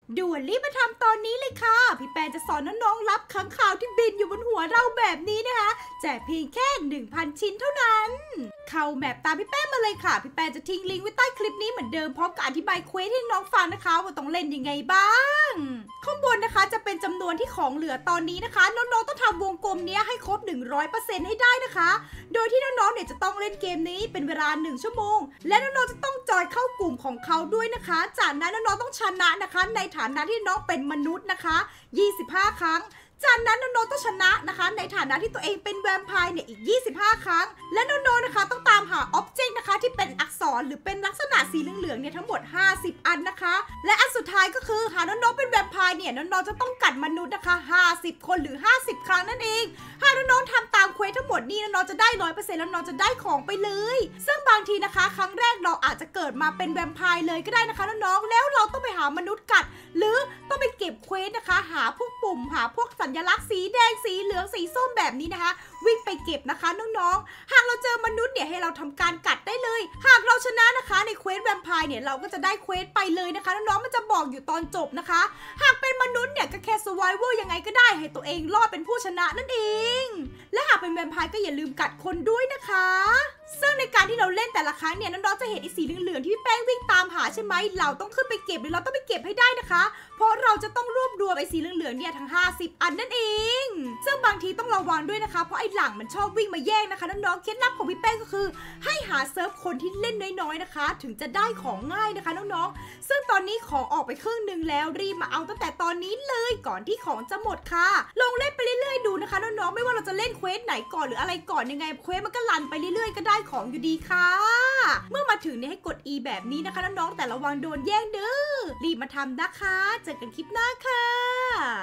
ด่วนรีบมาทำตอนนี้เลยค่ะพี่แปนจะสอนน้องๆรับค้างคาวที่บินอยู่บนหัวเราแบบนี้นะคะแจกเพียงแค่ 1,000 ชิ้นเท่านั้นเข้าแมปตามพี่แป้งมาเลยค่ะพี่แป้งจะทิ้งลิงก์ไว้ใต้คลิปนี้เหมือนเดิมพร้อมกับอธิบายเควสให้น้องฟังนะคะว่าต้องเล่นยังไงบ้างข้างบนนะคะจะเป็นจำนวนที่ของเหลือตอนนี้นะคะน้องๆต้องทำวงกลมนี้ให้ครบ 100% ให้ได้นะคะโดยที่น้องๆเนี่ยจะต้องเล่นเกมนี้เป็นเวลา1 ชั่วโมงและน้องๆจะต้องจอยเข้ากลุ่มของเขาด้วยนะคะจากนั้นน้องๆต้องชนะนะคะในฐานะที่น้องเป็นมนุษย์นะคะ25 ครั้งจากนั้นน้องๆต้องชนะนะคะในฐานะที่ตัวเองเป็นแวมไพร์เนี่ยอีก25 ครั้งและน้องๆนะคะต้องตามหาอ็อบเจกต์นะคะที่เป็นอักษรหรือเป็นลักษณะสีเหลืองๆเนี่ยทั้งหมด50 อันนะคะและอันสุดท้ายก็คือหาน้องๆเป็นแวมไพร์เนี่ยน้องๆจะต้องกัดมนุษย์นะคะ50 คนหรือ50 ครั้งนั่นเองหากน้องๆทำตามเควสทั้งหมดนี้น้องๆจะได้ 100% แล้วน้องจะได้ของไปเลยซึ่งบางทีนะคะครั้งแรกเราอาจจะเกิดมาเป็นแวมไพร์เลยก็ได้นะคะน้องๆแล้วเราต้องไปหามนุษย์กัดหรือต้องไปเก็บเควสนะคะหาพวกปุ่มหาพวกสัญลักษณ์สีแดงสีเหลืองสีส้มแบบนี้นะคะวิ่งไปเก็บนะคะน้องๆหากเราเจอมนุษย์เนี่ยให้เราทำการกัดได้เลยหากเราชนะนะคะในเควสแวมไพร์เนี่ยเราก็จะได้เควสไปเลยนะคะน้องๆมันจะบอกอยู่ตอนจบนะคะหากเป็นมนุษย์เนี่ยก็แค่ survival ยังไงก็ได้ให้ตัวเองรอดเป็นผู้ชนะนั่นเองและหากเป็นแวมไพร์ก็อย่าลืมกัดคนด้วยนะคะซึ่งในการที่เราเล่นแต่ละครั้งเนี่ยน้องๆจะเห็นไอ้สีเหลืองๆที่พี่แป้งวิ่งตามหาใช่ไหมเราต้องขึ้นไปเก็บหรือเราต้องไปเก็บให้ได้นะคะเพราะเราจะต้องรวบรวมไอ้สีเหลืองๆเนี่ยทั้ง50 อันนั่นเองซึ่งบางทีต้องระวังด้วยนะคะเพราะไอ้หลังมันชอบวิ่งมาแย่งนะคะน้องๆเคล็ดลับของพี่แป้งก็คือให้หาเซิร์ฟคนที่เล่นน้อยๆนะคะถึงจะได้ของง่ายนะคะน้องๆซึ่งตอนนี้ของออกไปครึ่งนึงแล้วรีบมาเอาตั้งแต่ตอนนี้เลยก่อนที่ของจะหมดค่ะลองเล่นไปเรื่อยๆดูนะคะน้องๆไม่ว่าเราจะเล่นเควสไหนก่อนหรืออะไรก่อนยังไงเควสมันก็รันไปเรื่อยๆก็ได้ของอยู่ดีค่ะเมื่อมาถึงเนี่ยให้กด E แบบนี้นะคะน้องๆแต่ระวังโดนแย่งเด้อรีบมาทำนะคะเจอกันคลิปหน้าค่ะ